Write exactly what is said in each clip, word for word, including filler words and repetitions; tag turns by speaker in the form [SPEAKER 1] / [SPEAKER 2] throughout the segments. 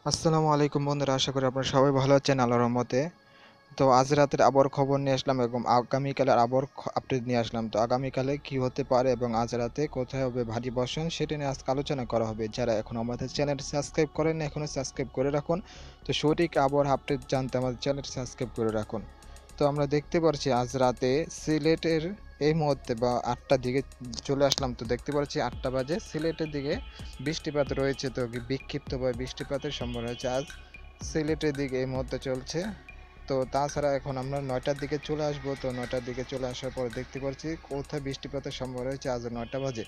[SPEAKER 1] আসসালামু আলাইকুম বন্ধুরা, আশা করি আপনারা সবাই ভালো আছেন আল্লাহর রহমতে। তো আজ রাতের আবহাওয়ার খবর নিয়ে আসলাম এবং আগামীকালের আবহাওয়ার খ- আপডেট নিয়ে আসলাম। তো আগামীকালে কি হতে পারে এবং আজ রাতে কোথায় হবে ভারী বর্ষণ সেটা নিয়ে আজকে আলোচনা করা হবে। যারা এখন আমাদের চ্যানেল সাবস্ক্রাইব করেন এখনও সাবস্ক্রাইব করে রাখুন। তো সঠিক আবহাওয়ার আপডেট জানতে আমাদের চ্যানেল সাবস্ক্রাইব করে রাখুন। তো আমরা দেখতে পাচ্ছি আজ রাতে সিলেটের এই মুহূর্তে বা আটটার দিকে চলে আসলাম। তো দেখতে পাচ্ছি আটটা বাজে সিলেটের দিকে বৃষ্টিপাত রয়েছে। তো বিক্ষিপ্তভাবে বৃষ্টিপাতের সম্ভাবনা রয়েছে আজ সিলেটের দিকে এই মুহূর্তে চলছে। তো তাছাড়া এখন আমরা নয়টার দিকে চলে আসবো। তো নয়টার দিকে চলে আসার পর দেখতে পাচ্ছি কোথায় বৃষ্টিপাতের সম্ভাবনা রয়েছে আজ নয়টা বাজে।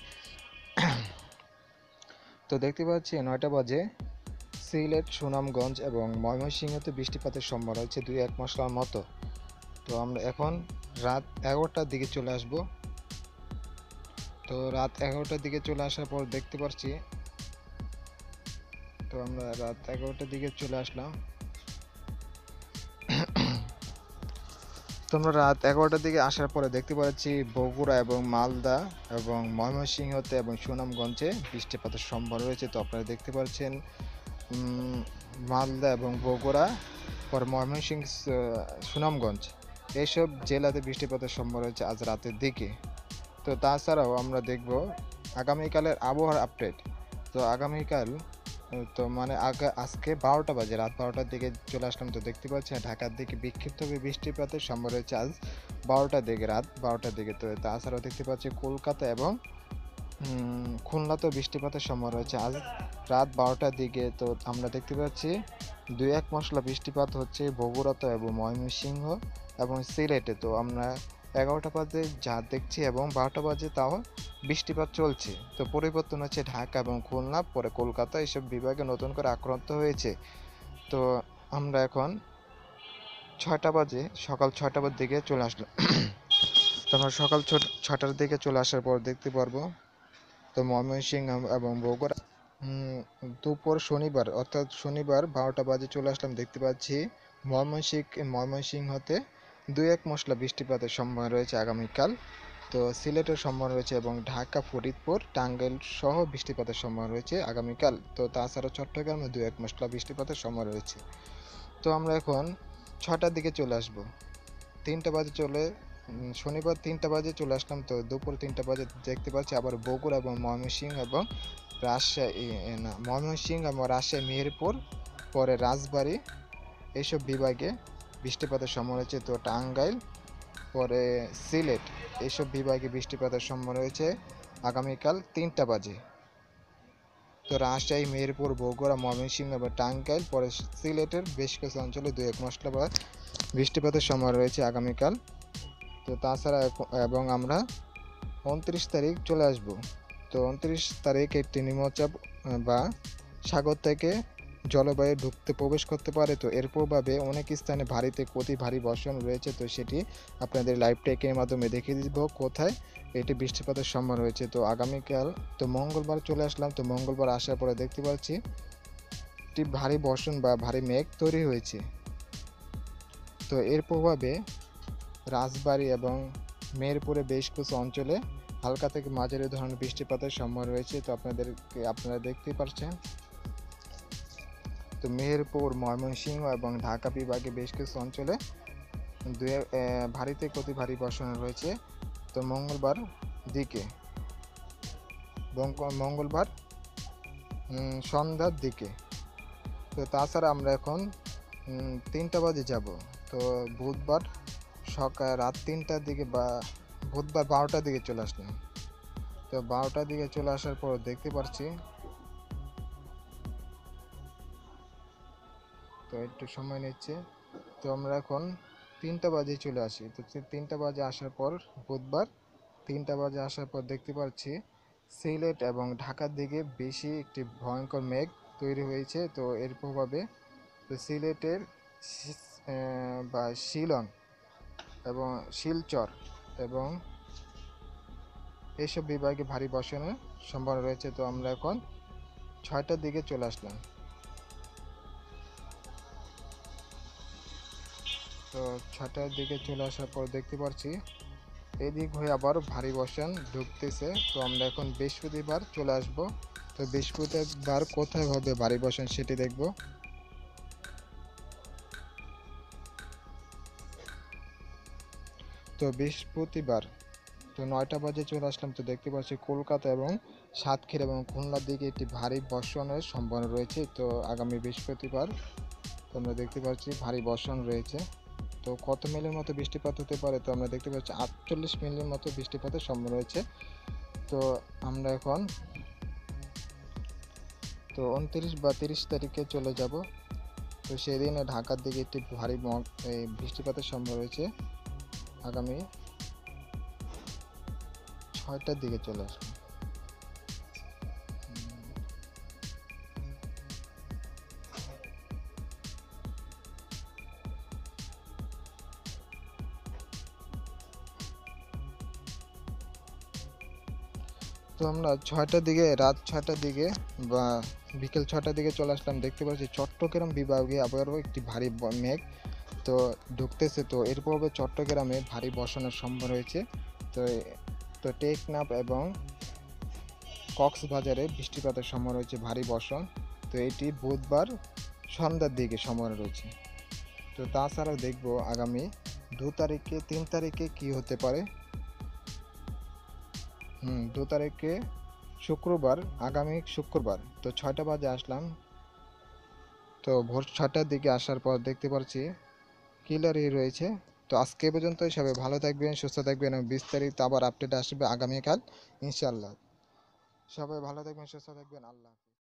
[SPEAKER 1] তো দেখতে পাচ্ছি নয়টা বাজে সিলেট, সুনামগঞ্জ এবং ময়মনসিংহতে বৃষ্টিপাতের সম্ভাবনা রয়েছে দুই এক মশলার মতো। তো আমরা এখন রাত এগারোটার দিকে চলে আসব। তো রাত এগারোটার দিকে চলে আসার পর দেখতে পাচ্ছি, তো আমরা রাত এগারোটার দিকে চলে আসলাম। তো আমরা রাত এগারোটার দিকে আসার পরে দেখতে পাচ্ছি বগুড়া এবং মালদা এবং ময়মনসিংহতে এবং সুনামগঞ্জে বৃষ্টিপাতের সম্ভাবনা রয়েছে। তো আপনারা দেখতে পাচ্ছেন উম, মালদা এবং বগুড়া, পরে ময়মনসিংহ, সুনামগঞ্জ এইসব জেলাতে বৃষ্টিপাতের সম্ভাবনা রয়েছে আজ রাতের দিকে। তো তাছাড়াও আমরা দেখব আগামীকালের আবহাওয়ার আপডেট। তো আগামীকাল উম, তো মানে আগা আজকে বারোটা বাজে, রাত বারোটার দিকে চলে আসলাম। তো দেখতে পাচ্ছেন ঢাকার দিকে বিক্ষিপ্তভাবে বৃষ্টিপাতের সম্ভাবনা রয়েছে আজ বারোটার দিকে, রাত বারোটার দিকে। তো তাছাড়াও দেখতে পাচ্ছি কলকাতা এবং উম, খুলনাতেও বৃষ্টিপাতের সম্ভাবনা রয়েছে আজ রাত বারোটার দিকে। তো আমরা দেখতে পাচ্ছি দুই এক মশলা বৃষ্টিপাত হচ্ছে বগুড়াতে এবং ময়মনসিংহ এবং সিলেটে। তো আমরা এগারোটা বাজে যা দেখছি এবং বারোটা বাজে তাও বৃষ্টিপাত চলছে। তো পরিবর্তন হচ্ছে ঢাকা এবং খুলনা, পরে কলকাতা এইসব বিভাগে নতুন করে আক্রান্ত হয়েছে। তো আমরা এখন ছয়টা বাজে সকাল ছয়টা বাজে দিকে চলে আসলাম। তো আমরা সকাল ছটার দিকে চলে আসার পর দেখতে পারবো তো ময়মনসিংহ এবং বগুড়া উম, দুপুর শনিবার অর্থাৎ শনিবার বারোটা বাজে চলে আসলাম। দেখতে পাচ্ছি ময়মনসিংহ ময়মনসিংহতে দুই এক মশলা বৃষ্টিপাতের সম্ভাবনা রয়েছে আগামীকাল। তো সিলেটের সম্ভাবনা রয়েছে এবং ঢাকা, ফরিদপুর, টাঙ্গাইল সহ বৃষ্টিপাতের সম্ভাবনা রয়েছে আগামীকাল। তো তাছাড়া চট্টগ্রামে দুই এক মশলা বৃষ্টিপাতের সম্ভাবনা রয়েছে। তো আমরা এখন ছটার দিকে চলে আসব। তিনটা বাজে চলে উম, শনিবার তিনটা বাজে চলে আসলাম। তো দুপুর তিনটা বাজে দেখতে পাচ্ছি আবার বগুড়া এবং ময়মনসিংহ এবং রাজশাহী, এ না ময়মনসিংহ এবং রাজশাহী, মেহেরপুর, পরে রাজবাড়ী এইসব বিভাগে বৃষ্টিপাতের সম্ভাবনা রয়েছে। তো টাঙ্গাইল, পরে সিলেট এইসব বিভাগে বৃষ্টিপাতের সম্ভাবনা রয়েছে আগামীকাল তিনটা বাজে। তো রাজশাহী, মেহেরপুর, বগুড়া, ময়মনসিংহ এবং টাঙ্গাইল, পরে সিলেটের বেশ কিছু অঞ্চলে দুই এক মশলা বৃষ্টিপাতের সম্ভাবনা রয়েছে আগামীকাল। তো তাছাড়া এখ- এবং আমরা উনত্রিশ তারিখ চলে আসব। তো উনত্রিশ তারিখ একটি নিম্নচাপ আহ, বা সাগর থেকে জলবায়ু ঢুকতে প্রবেশ করতে পারে। তো এর প্রভাবে অনেক স্থানে ভারী থেকে অতি ভারী বর্ষণ রয়েছে। তো সেটি আপনাদের লাইভ ট্র্যাকিংয়ের মাধ্যমে দেখিয়ে দিব কোথায় এটি বৃষ্টিপাতের সম্ভাবনা রয়েছে। তো আগামীকাল তো মঙ্গলবার চলে আসলাম। তো মঙ্গলবার আসার পরে দেখতে পাচ্ছি একটি ভারী বর্ষণ বা ভারী মেঘ তৈরি হয়েছে। তো এর প্রভাবে রাজবাড়ী এবং মেহেরপুরে বেশ কিছু অঞ্চলে হালকা থেকে মাঝারি ধরনের বৃষ্টিপাতের সম্ভাবনা রয়েছে। তো আপনাদেরকে আপনারা দেখতেই পাচ্ছেন। তো মেহেরপুর, ময়মনসিংহ এবং ঢাকা বিভাগে বেশ কিছু অঞ্চলে দুই ভারী থেকে অতি ভারী বর্ষণ রয়েছে। তো মঙ্গলবার দিকে বঙ্গ- মঙ্গলবার উম, সন্ধ্যার দিকে। তো তাছাড়া আমরা এখন উম, তিনটা বাজে যাব। তো বুধবার সকাল রাত তিনটার দিকে বা বুধবার বারোটার দিকে চলে আসলাম। তো বারোটার দিকে চলে আসার পর দেখতে পাচ্ছি, তো একটু সময় নিচ্ছে। তো আমরা এখন তিনটা বাজে চলে আসি। তো সে তিনটা বাজে আসার পর বুধবার তিনটা বাজে আসার পর দেখতে পাচ্ছি সিলেট এবং ঢাকার দিকে বেশি একটি ভয়ঙ্কর মেঘ তৈরি হয়েছে। তো এর প্রভাবে তো সিলেটের শি- আহ, বা শিলং এবং শিলচর এবং এইসব বিভাগে ভারী বর্ষণের সম্ভাবনা রয়েছে। তো আমরা এখন ছয়টার দিকে চলে আসলাম। তো ছটার দিকে চলে আসার পর দেখতে পাচ্ছি এদিক হয়ে আবার ভারী বর্ষণ ঢুকতেছে। তো আমরা এখন বৃহস্পতিবার চলে আসব। তো বৃহস্পতিবার কোথায় হবে ভারী বর্ষণ সেটি দেখব। তো বৃহস্পতিবার তো নয়টা বাজে চলে আসলাম। তো দেখতে পাচ্ছি কলকাতা এবং সাতক্ষীরা এবং খুলনার দিকে একটি ভারী বর্ষণের সম্ভাবনা রয়েছে। তো আগামী বৃহস্পতিবার তো আমরা দেখতে পাচ্ছি ভারী বর্ষণ রয়েছে। তো কত মিলির মতো বৃষ্টিপাত হতে পারে, তো আমরা দেখতে পাচ্ছি আটচল্লিশ মিলির মতো বৃষ্টিপাতের সম্ভাবনা রয়েছে। তো আমরা এখন তো উনত্রিশ বা তিরিশ তারিখে চলে যাব। তো সেদিনে ঢাকার দিকে একটি ভারী এই বৃষ্টিপাতের সম্ভাবনা রয়েছে। আগামী ছয়টার দিকে চলে আসবে। তো আমরা ছয়টার দিকে রাত ছয়টার দিকে বা বিকেল ছয়টার দিকে চলে আসলাম। দেখতে পাচ্ছি চট্টগ্রাম বিভাগে আবারও একটি ভারী মেঘ তো ঢুকতেছে। তো এর প্রভাবে চট্টগ্রামে ভারী বর্ষণের সম্ভাবনা রয়েছে। তো তো টেকনাফ এবং কক্সবাজারে বৃষ্টিপাতের সম্ভাবনা রয়েছে ভারী বর্ষণ। তো এটি বুধবার সন্ধ্যার দিকে সম্ভাবনা রয়েছে। তো তাছাড়াও দেখব আগামী দু তারিখে তিন তারিখে কি হতে পারে। হুম দু তারিখে শুক্রবার, আগামী শুক্রবার তো ছয়টা বাজে আসলাম। তো ভোর ছটার দিকে আসার পর দেখতে পাচ্ছি ক্লিয়ারই রয়েছে। তো আজকে পর্যন্তই, সবাই ভালো থাকবেন, সুস্থ থাকবেন এবং বিস্তারিত আবার আপডেট আসবে আগামীকাল ইনশাল্লাহ। সবাই ভালো থাকবেন, সুস্থ থাকবেন, আল্লাহ।